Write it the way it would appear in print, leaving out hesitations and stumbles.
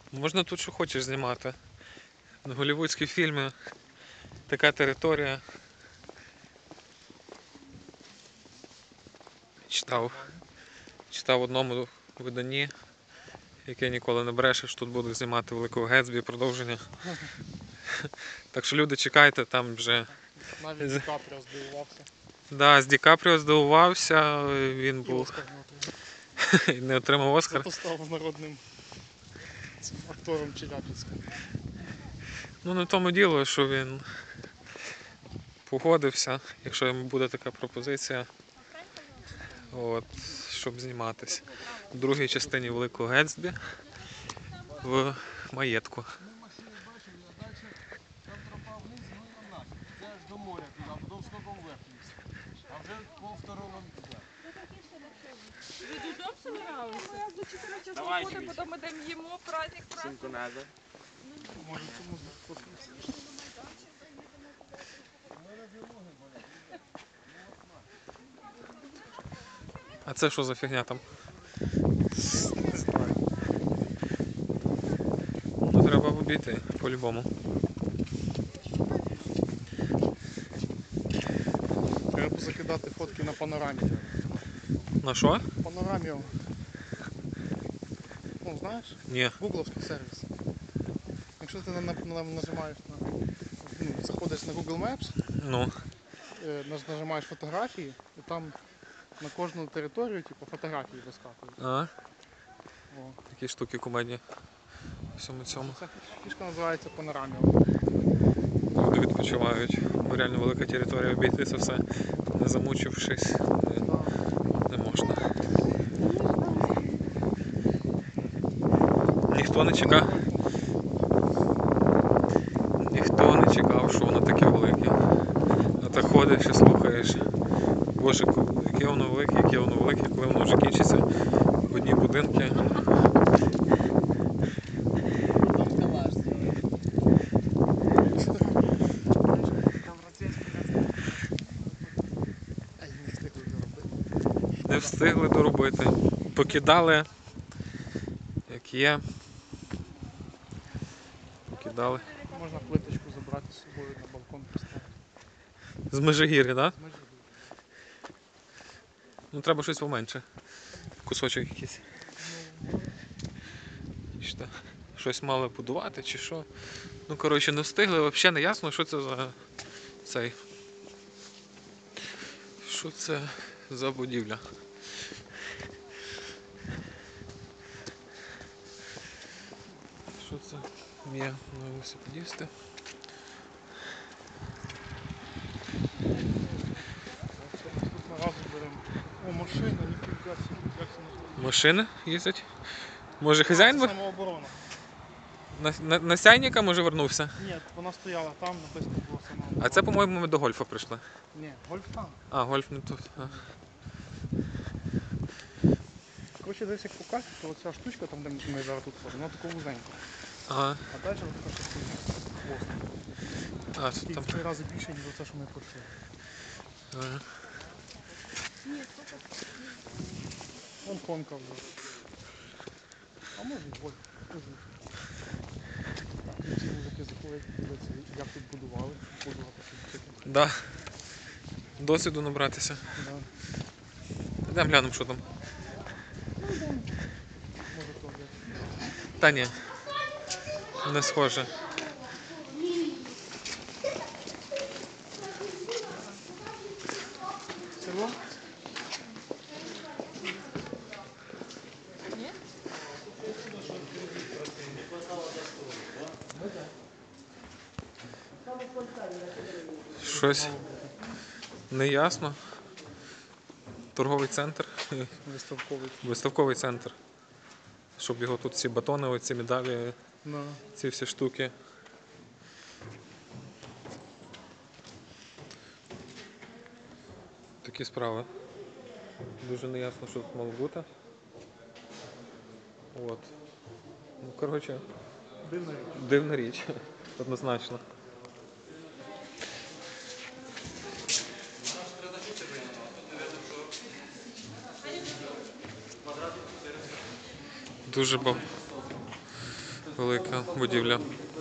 Можна тут що хочеш знімати. Голлівудські фільми, така територія. Читав в одному виданні, яке ніколи не бреше, що тут будуть знімати Великого Гетсбі, продовження. Так що люди, чекайте, там вже... Навіть Ді Капріо здивувався. Да, з Ді Капріо здивувався, він був... Оскар не отримав. не отримав Оскар. Зато став народним актором Челябинським. Ну, не в тому діло, що він погодився, якщо йому буде така пропозиція, от, щоб зніматися в другій частині Великого Гетсбі в маєтку. Це аж до моря туди, а потім скоком вверх. А вже по второму туди. Ви додому собиралися? Ми до 4 часов Давайте, ходимо, потім ідемо їмо, праздник. Сумку надо. Може цьому сфоткатися. А це що за фігня там? Ну, треба обійти по-любому. Треба закидати фотки на панорамі. На що? Панорамі. Ну, знаєш? Ні. Гугловський сервіс. Якщо ти нажимаєш на... Ну, заходиш на Google Maps, Ну. нажимаєш фотографії, і там на кожну територію типу, фотографії вискакують. А? О. Такі штуки кумедні. Всьому цьому. Ця фішка називається панорамі. Люди відпочивають. Реально велика територія, обійти це все, не замучившись, не можна. Ніхто не чекав. Ніхто не чекав, що воно таке велике. А так ходиш і слухаєш. Боже, яке воно велике, коли воно вже кінчиться в одні будинки. Не встигли доробити. Покидали, як є. Покидали. Можна плиточку забрати з собою на балкон поставити. З Межигір'я, так? Да? З межі. Ну треба щось поменше. Кусочок якийсь. Що, щось мали будувати чи що. Ну коротше не встигли, взагалі не ясно, що це за цей. Що це за будівля. Що це є на велосипедісти? Наступного разу беремо. О, машина, ніфіга собі, як це називається? Машини їздять? Може хазяїн Це самооборона. на сяйника може вернувся? Ні, вона стояла там, написано було самооборона. А це, по-моєму, ми до гольфа прийшли. Ні, гольф там. А, гольф не тут. А. Коротше, десь як покажуть, то оця штучка, там, де ми зараз тут ходимо, вона така вузенька. Ага. А далі ось така штука. Хвост. А, тут І там. в 3 рази більше, ніж оце, що ми пройшли. Ага. Вон конка вже. А може і гольф. Так, ці мужики заходять, дивляться, як тут будували. Будувати тут таке. Да. Досвіду набратися. Да. Йдемо глянемо, що там. Може то як. Та ні. Не схоже. Село? Щось неясно. Торговий центр. Виставковий. Виставковий центр. Щоб його тут ці батони, оці медалі, Да. ці всі штуки. Такі справи. Дуже неясно, що тут мало бути. От. Ну, коротше, Дивна річ. дивна річ. Однозначно. Дуже велика будівля.